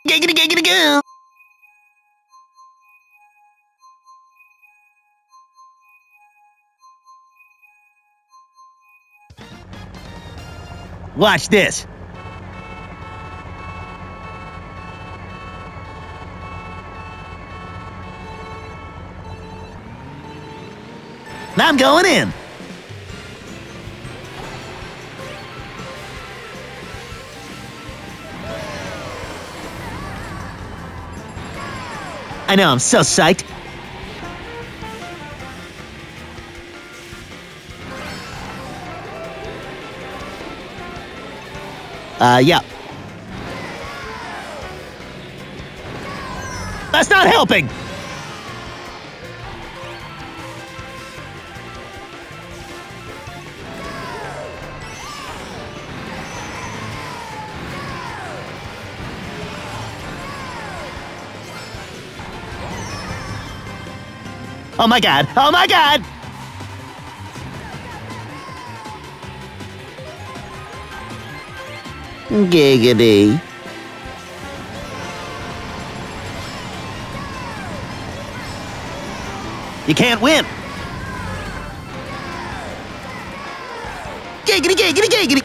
Giggity, giggity, goo! Watch this. I'm going in. I know, I'm so psyched. Yeah. That's not helping! Oh my god! Oh my god! Giggity. You can't win. Giggity, giggity, giggity.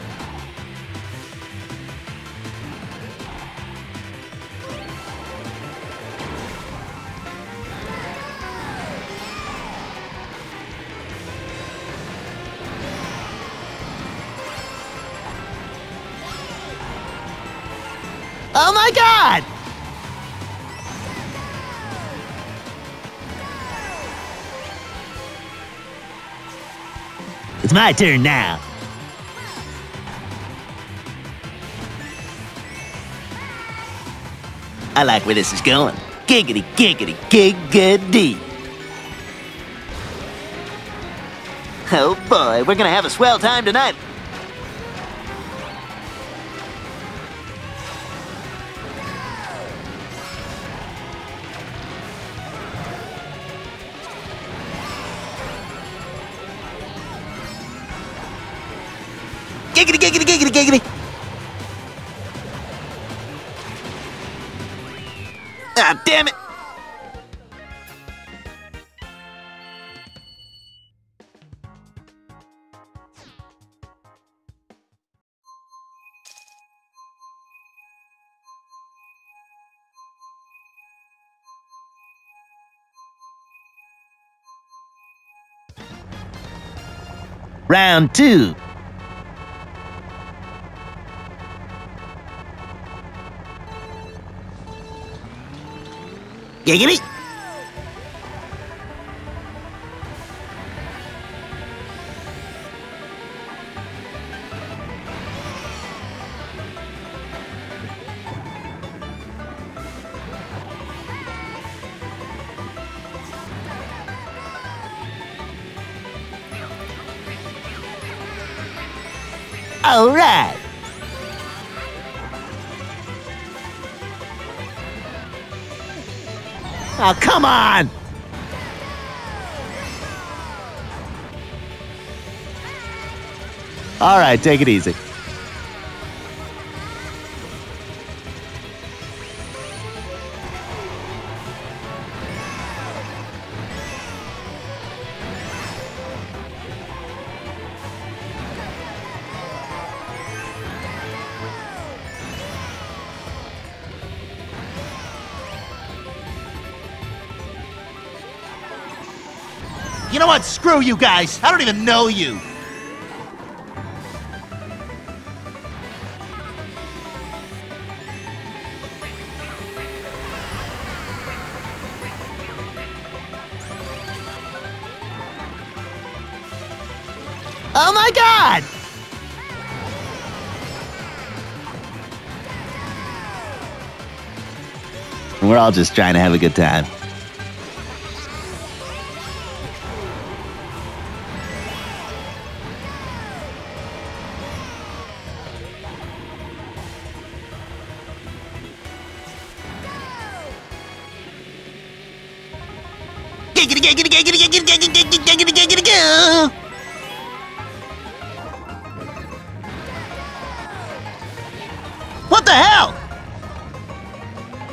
Oh my god! It's my turn now. I like where this is going. Giggity, giggity, giggity. Oh boy, we're gonna have a swell time tonight. Giggity, giggity, giggity, giggity. Ah, damn it. Round 2. Giggity! All right. Oh, come on! All right, take it easy. You know what? Screw you guys. I don't even know you. Oh my god! We're all just trying to have a good time. Giggity, giggity, giggity, giggity, giggity, giggity, giggity, giggity, goo! What the hell?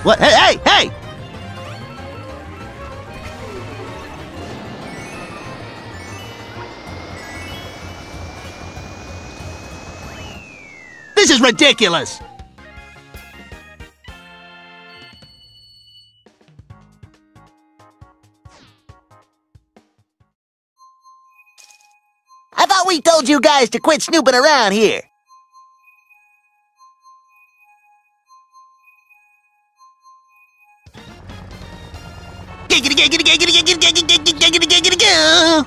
What? Hey, hey, hey! This is ridiculous! I thought we told you guys to quit snooping around here. Giggity, giggity, giggity, giggity, giggity, giggity, giggity, giggity, goo!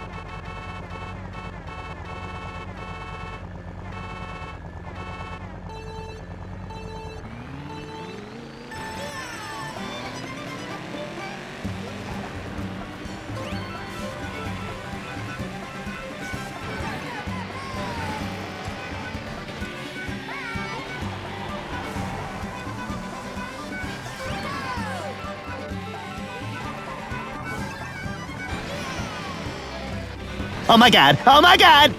Oh my god! Oh my god!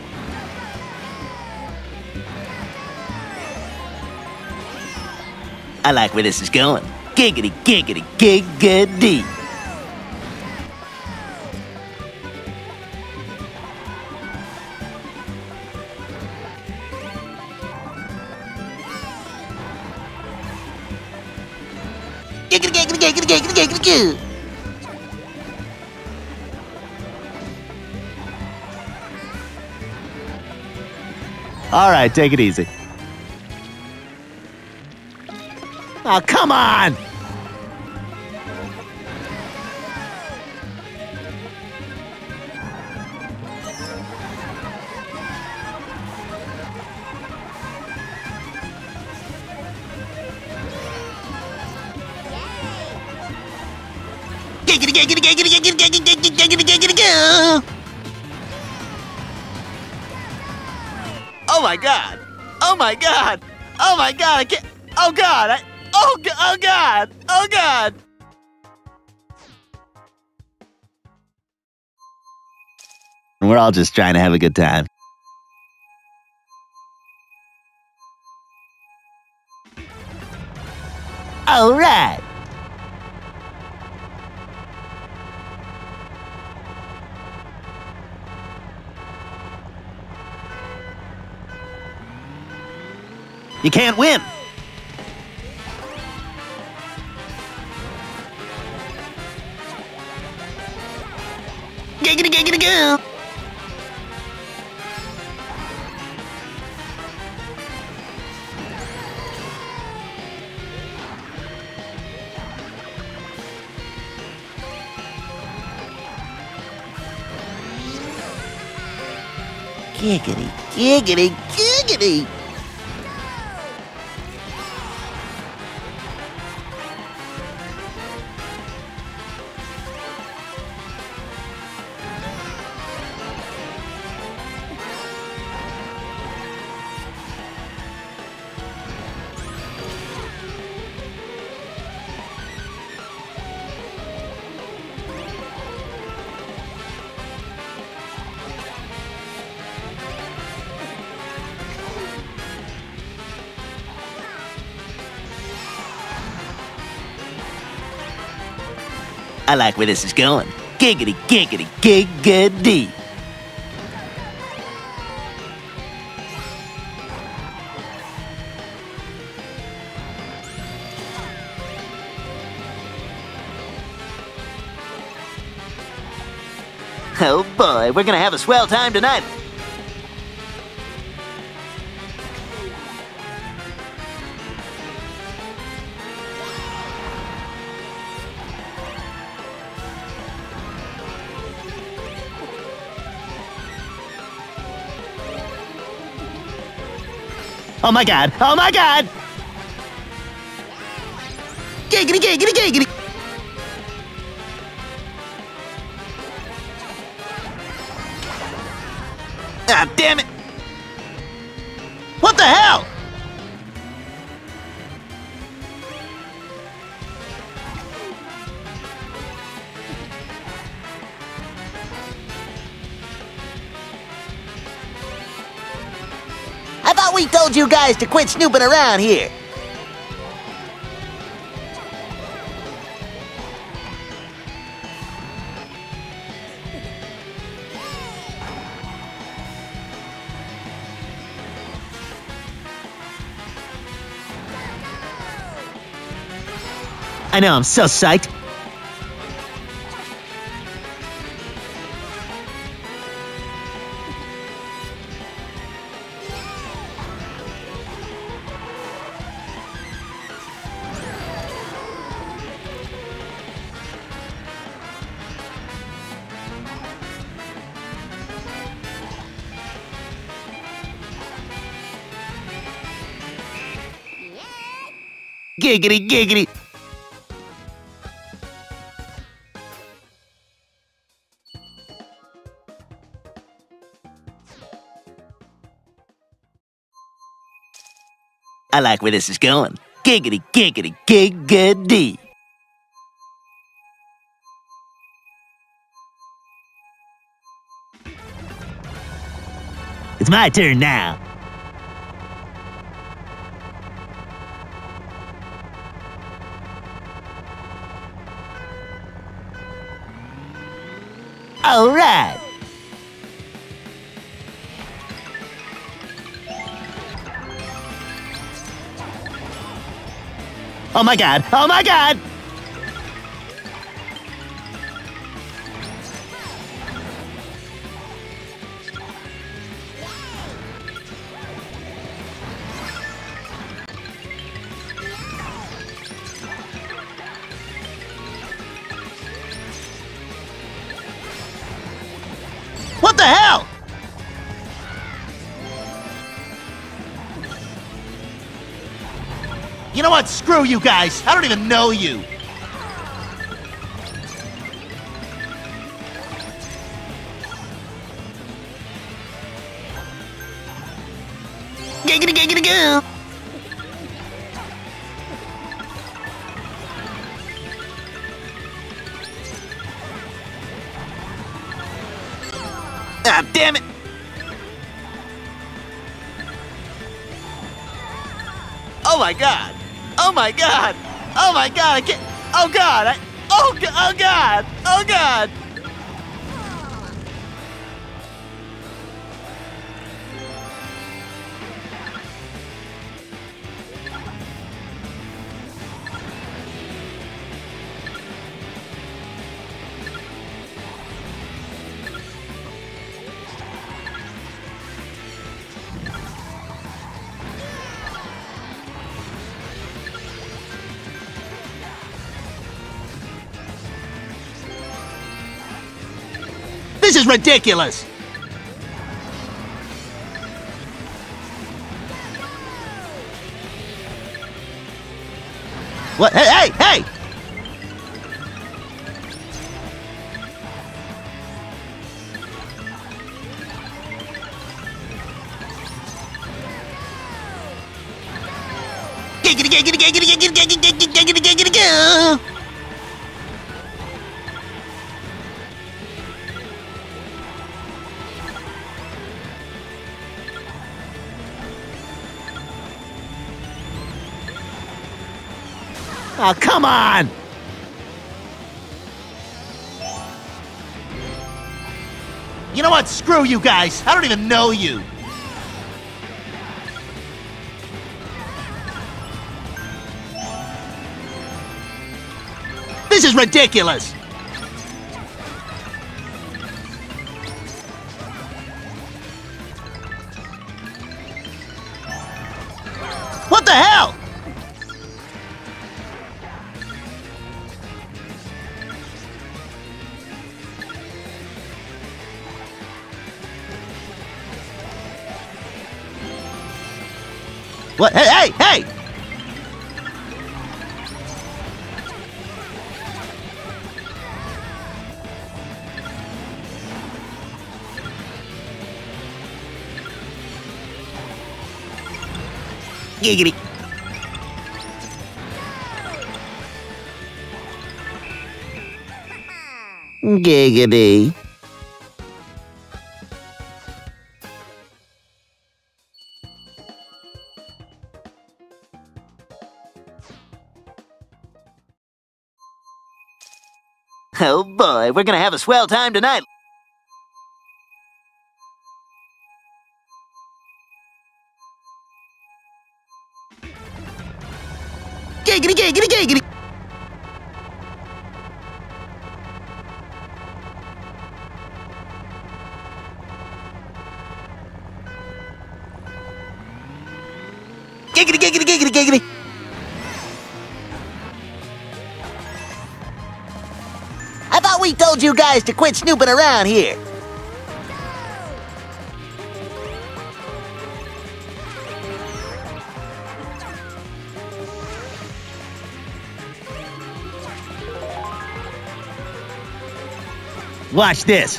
I like where this is going. Giggity, giggity, giggity. Giggity, giggity, giggity, giggity, giggity, goo. All right, take it easy. Oh, come on! Giggity, giggity, giggity, giggity, giggity, giggity, giggity, giggity, goo! Oh my god! Oh my god! Oh my god! I can't. Oh god! Oh god! Oh god! We're all just trying to have a good time. All right. You can't win. Giggity, giggity, goo! Giggity, giggity, giggity. I like where this is going. Giggity, giggity, giggity. Oh boy, we're gonna have a swell time tonight. Oh my god! Oh my god! Giggity, giggity, giggity! Ah, damn it! What the hell? I thought we told you guys to quit snooping around here. I know, I'm so psyched. Giggity, giggity. I like where this is going. Giggity, giggity, giggity. It's my turn now. All right. Oh my god! Oh my god! What the hell? You know what? Screw you guys. I don't even know you. Giggity, giggity, goo. Ah, damn it. Oh my god. Oh my god. Oh my god. I can't. Oh god. Oh god. Oh god. This is ridiculous! What? Hey, hey, hey! Giggity, giggity, giggity, giggity, giggity, giggity, giggity, giggity, goo. Oh, come on! You know what? Screw you guys. I don't even know you. This is ridiculous! What the hell? What? Hey, hey, hey! Giggity. Giggity. Oh boy, we're gonna have a swell time tonight. Giggity, giggity, giggity. Giggity, giggity, giggity, giggity. I thought we told you guys to quit snooping around here. Watch this.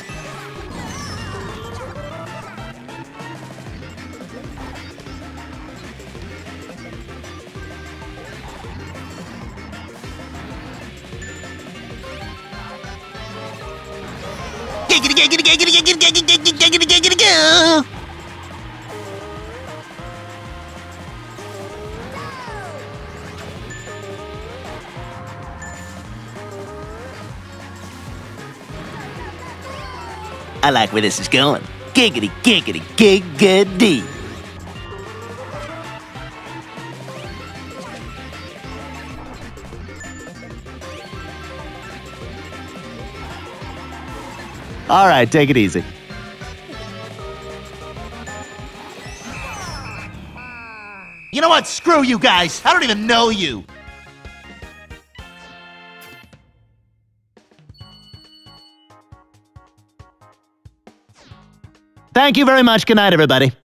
Giggity, giggity, giggity, giggity, giggity, giggity, giggity, giggity, goo. I like where this is going. Giggity, giggity, giggity. All right, take it easy. You know what? Screw you guys. I don't even know you. Thank you very much. Good night, everybody.